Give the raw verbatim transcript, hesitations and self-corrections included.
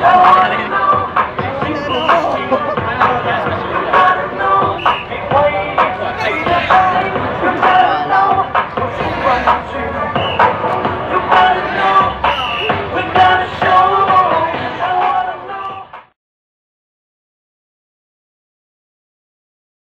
Hãy subscribe cho kênh Ghiền Mì Gõ để không bỏ lỡ